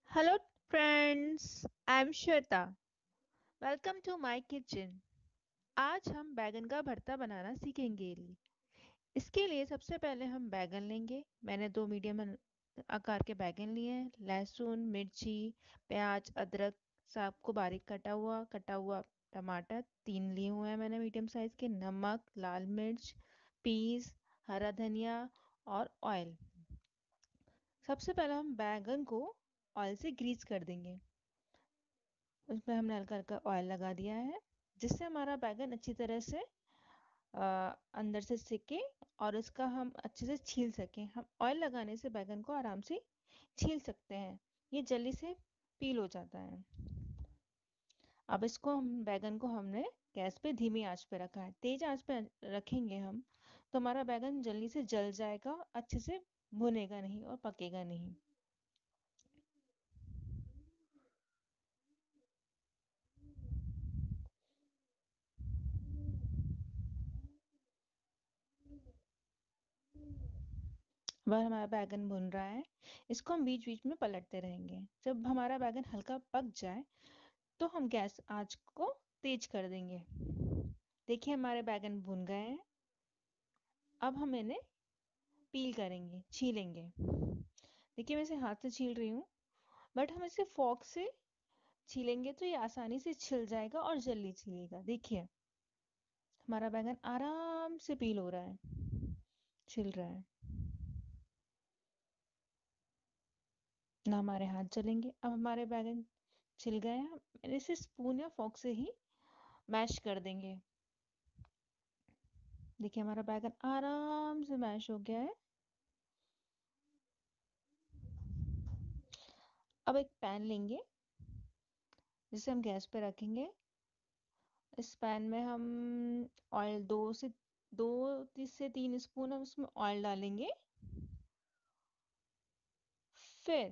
Hello friends, I'm Shweta. Welcome to my kitchen. आज हम बैगन का भरता बनाना सीखेंगे। इसके लिए सबसे पहले हम बैगन लेंगे। मैंने दो मीडियम आकार के बैगन लिए हैं। लहसुन, मिर्ची, प्याज, अदरक सबको बारीक कटा हुआ टमाटर तीन लिए हुए हैं मैंने मीडियम साइज के। नमक, लाल मिर्च, पीस, हरा धनिया और ऑयल। सबसे पहले हम बैगन को ऑयल से ग्रीस कर देंगे। उसमें हमने हल्का हल्का ऑयल लगा दिया है, जिससे हमारा बैगन अच्छी तरह से अंदर से सिके और इसका हम अच्छे से छील सकें। हम ऑयल लगाने से बैगन को आराम से छील सकते हैं, ये जल्दी से पील हो जाता है। अब इसको हम बैगन को हमने गैस पे धीमी आंच पे रखा है। तेज आंच पे रखेंगे हम तो हमारा बैगन जल्दी से जल जाएगा, अच्छे से भुनेगा नहीं और पकेगा नहीं। वह हमारा बैगन भुन रहा है, इसको हम बीच बीच में पलटते रहेंगे। जब हमारा बैगन हल्का पक जाए तो हम गैस आंच को तेज कर देंगे। देखिए हमारे बैगन भुन गए हैं। अब हम इन्हें पील करेंगे, छीलेंगे। देखिए मैं इसे हाथ से छील रही हूँ, बट हम इसे फोक से छीलेंगे तो ये आसानी से छिल जाएगा और जल्दी छिलेगा। देखिए हमारा बैगन आराम से पील हो रहा है, छिल रहा है, ना हमारे हाथ जलेंगे। अब हमारे बैगन छिल गए हैं, हम इसे स्पून या फोक से ही मैश कर देंगे। देखिए हमारा बैगन आराम से मैश हो गया है। अब एक पैन लेंगे जिसे हम गैस पे रखेंगे। इस पैन में हम ऑयल दो से तीन स्पून हम इसमें ऑयल डालेंगे। फिर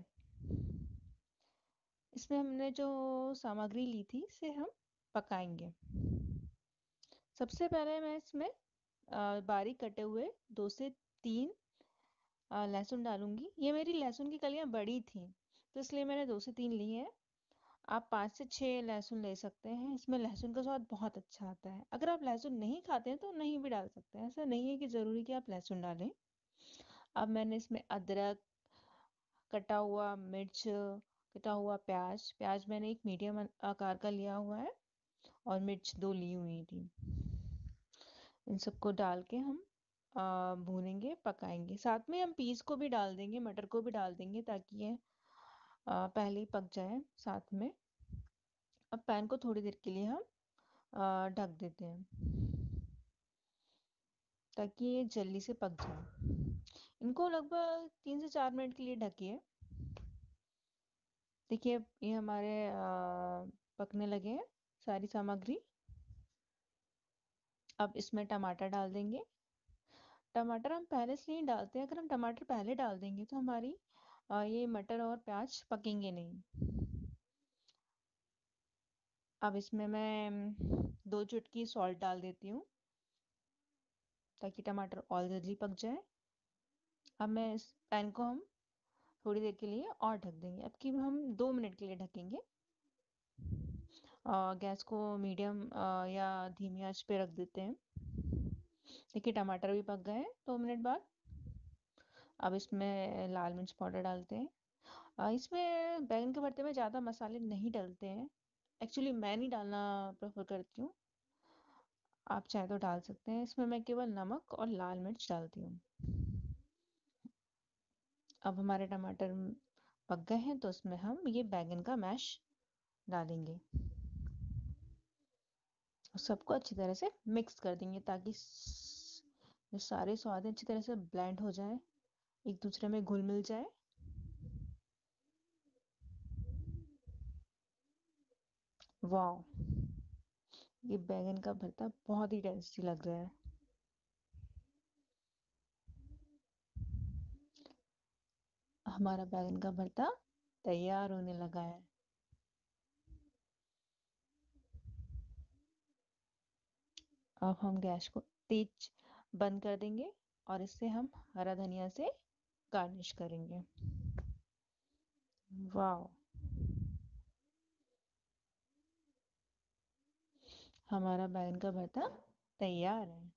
इसमें हमने जो सामग्री ली थी इसे हम पकाएंगे। सबसे पहले मैं इसमें बारीक कटे हुए दो से तीन लहसुन डालूंगी। ये मेरी लहसुन की कलियां बड़ी थी तो इसलिए मैंने दो से तीन ली है। आप पाँच से छः लहसुन ले सकते हैं, इसमें लहसुन का स्वाद बहुत अच्छा आता है। अगर आप लहसुन नहीं खाते हैं तो नहीं भी डाल सकते हैं, ऐसा नहीं है कि ज़रूरी कि आप लहसुन डालें। अब मैंने इसमें अदरक, कटा हुआ मिर्च, कटा हुआ प्याज प्याज मैंने एक मीडियम आकार का लिया हुआ है और मिर्च दो ली हुई थी। इन सबको डाल के हम भूनेंगे, पकाएंगे। साथ में हम पीस को भी डाल देंगे, मटर को भी डाल देंगे ताकि ये पहले ही पक जाए साथ में। अब पैन को थोड़ी देर के लिए हम ढक देते हैं ताकि ये जल्दी से पक जाए। इनको लगभग 3 से 4 मिनट के लिए ढकिए। देखिए ये हमारे पकने लगे हैं सारी सामग्री। अब इसमें टमाटर डाल देंगे। टमाटर हम पहले से नहीं डालते हैं, अगर हम टमाटर पहले डाल देंगे तो हमारी ये मटर और प्याज पकेंगे नहीं। अब इसमें मैं दो चुटकी सॉल्ट डाल देती हूँ ताकि टमाटर और जल्दी पक जाए। अब मैं इस पैन को हम थोड़ी देर के लिए और ढक देंगे। अब की हम 2 मिनट के लिए ढकेंगे। गैस को मीडियम या धीमी आंच पे रख देते हैं। देखिए टमाटर भी पक गए हैं 2 मिनट बाद। अब इसमें लाल मिर्च पाउडर डालते हैं। इसमें बैंगन के भरते में ज़्यादा मसाले नहीं डलते हैं। एक्चुअली मैं नहीं डालना प्रेफर करती हूँ, आप चाहे तो डाल सकते हैं। इसमें मैं केवल नमक और लाल मिर्च डालती हूँ। अब हमारे टमाटर पक गए हैं तो उसमें हम ये बैंगन का मैश डालेंगे और सबको अच्छी तरह से मिक्स कर देंगे ताकि ये सारे स्वाद अच्छी तरह से ब्लेंड हो जाए, एक दूसरे में घुल मिल जाए। वाह, ये बैंगन का भरता बहुत ही टेस्टी लग रहा है। हमारा बैंगन का भरता तैयार होने लगा है। अब हम गैस को तेज बंद कर देंगे और इससे हम हरा धनिया से गार्निश करेंगे। वाह, हमारा बैंगन का भरता तैयार है।